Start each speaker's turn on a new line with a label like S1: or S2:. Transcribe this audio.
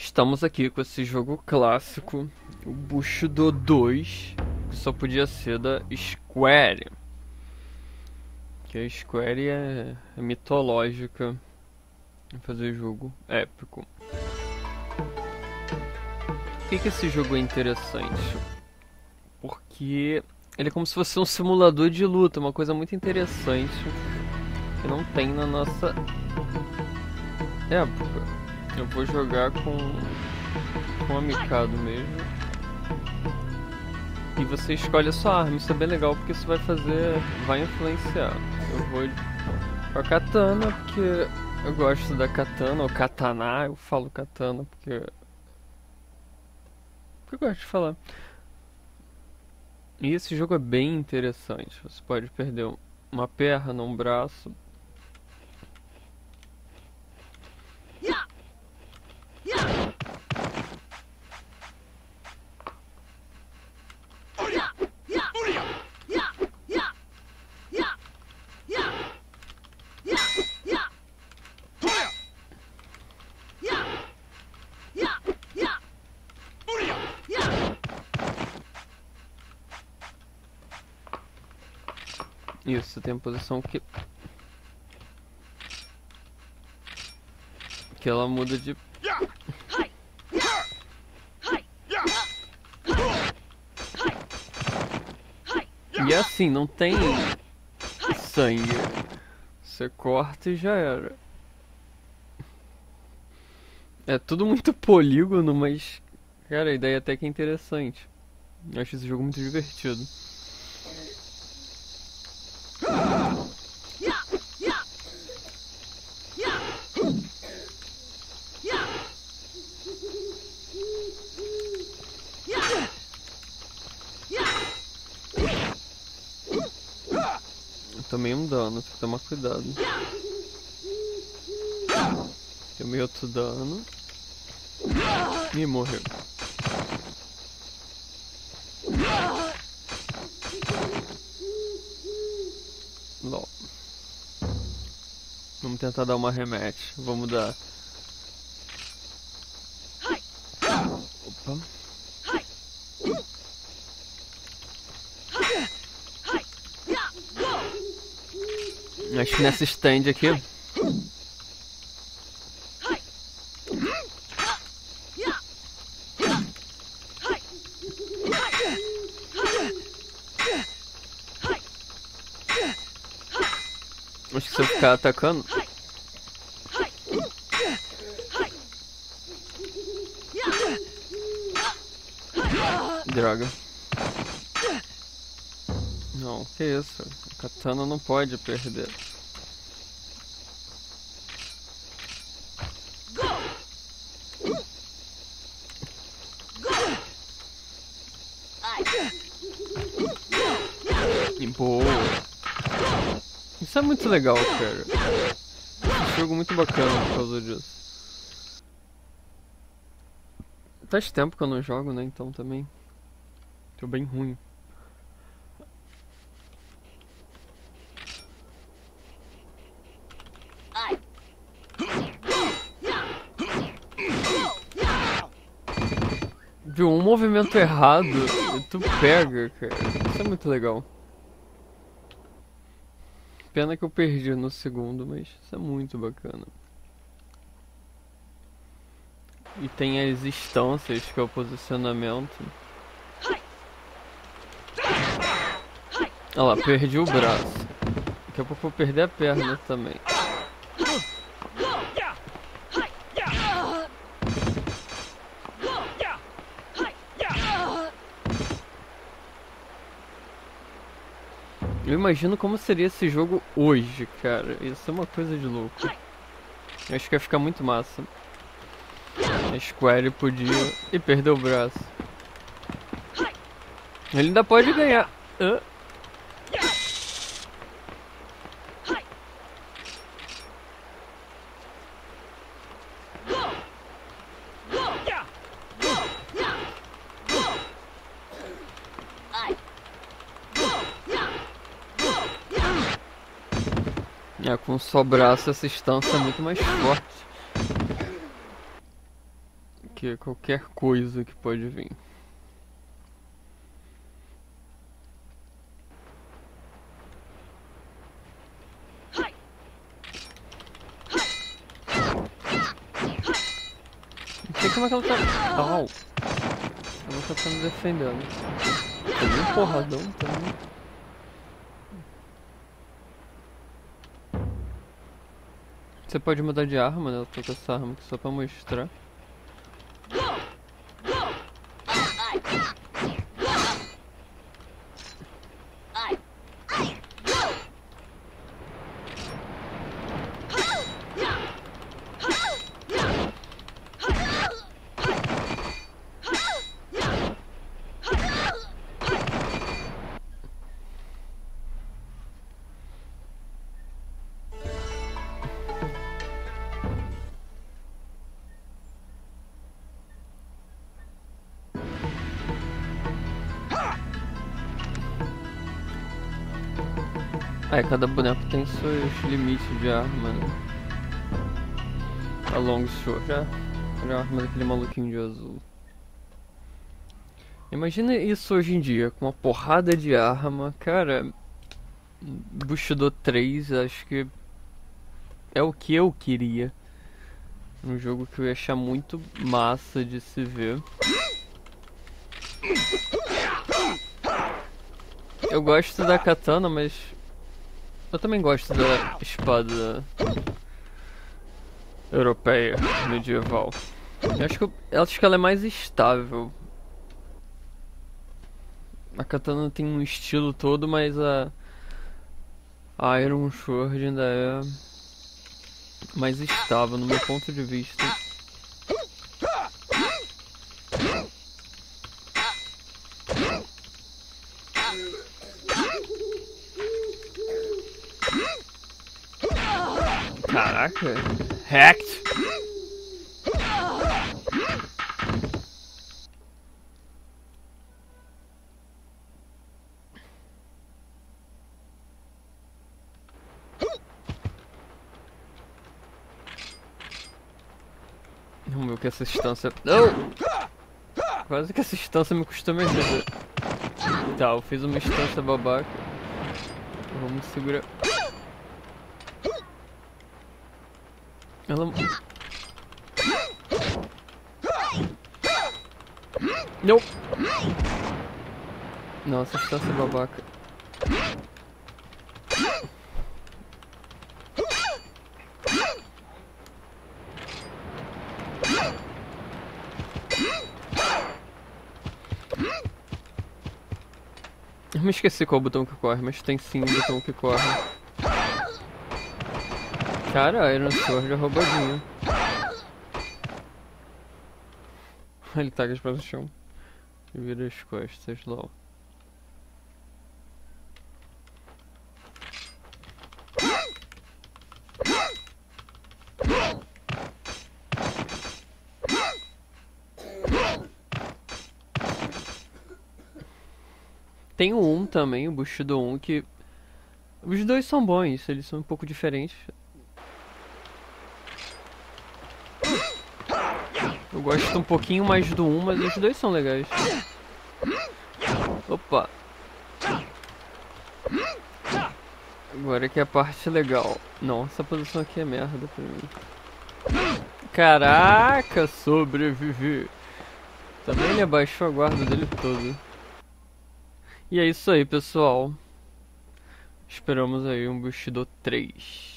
S1: Estamos aqui com esse jogo clássico, o Bushido 2, que só podia ser da Square. Que a Square é mitológica em fazer jogo épico. Por que esse jogo é interessante? Porque ele é como se fosse um simulador de luta, uma coisa muito interessante que não tem na nossa época. Eu vou jogar com a Mikado mesmo. E você escolhe a sua arma, isso é bem legal porque isso vai influenciar. Eu vou com a katana porque eu gosto da katana, ou katana, eu falo katana porque eu gosto de falar. E esse jogo é bem interessante, você pode perder uma perna, um braço. Isso, tem a posição que ela muda de... E assim, não tem sangue. Você corta e já era. É tudo muito polígono, mas... Cara, a ideia até que é interessante. Eu acho esse jogo muito divertido. Eu tomei um dano, tem que tomar cuidado. Tomei outro dano. E morreu. LOL. Vamos tentar dar uma rematch. Vamos dar. Opa. Acho que nessa stand aqui. Acho que se eu ficar atacando. Droga. Não, que isso? A katana não pode perder. E boa. Isso é muito legal, cara. Um jogo muito bacana por causa disso. Faz tempo que eu não jogo, né? Então também. Tô bem ruim. Viu, um movimento errado e tu pega, cara. Isso é muito legal. Pena que eu perdi no segundo, mas isso é muito bacana. E tem as instâncias, que é o posicionamento. Olha lá, perdi o braço. Daqui a pouco eu vou perder a perna também. Eu imagino como seria esse jogo hoje, cara. Isso é uma coisa de louco. Eu acho que ia ficar muito massa. A Square podia... E perdeu o braço. Ele ainda pode ganhar. Com só braço essa instância é muito mais forte. que é qualquer coisa que pode vir. Não sei como é que ela tá... Au! Ela tá me defendendo. Tomei um porradão também. Você pode mudar de arma, né? Eu tô com essa arma aqui só pra mostrar. Cada boneco tem seus limites de arma, né? A long sword, já. Olha a arma daquele maluquinho de azul. Imagina isso hoje em dia, com uma porrada de arma, cara. Bushido 3, acho que é o que eu queria. Um jogo que eu ia achar muito massa de se ver. Eu gosto da katana, mas eu também gosto da espada europeia, medieval. Eu acho que ela é mais estável. A katana tem um estilo todo, mas a Iron Sword ainda é mais estável no meu ponto de vista. Caraca, hacked. Vamos ver o que essa distância... Não! Quase que essa distância me custou minha vida. Tá, eu fiz uma distância babaca. Vamos segurar. Ela... Não! Nossa, distância babaca. Eu me esqueci qual é o botão que corre, mas tem sim um botão que corre. Cara, Iron Sword é roubadinho. Ele taca as pés no chão e vira as costas, LOL. Tem o 1 também, o Bushido 1, que... Os dois são bons, eles são um pouco diferentes. Eu gosto um pouquinho mais do 1, mas os dois são legais. Opa! Agora que é a parte legal. Não, essa posição aqui é merda pra mim. Caraca, sobreviver! Também ele abaixou a guarda dele todo. E é isso aí, pessoal. Esperamos aí um Bushido 3.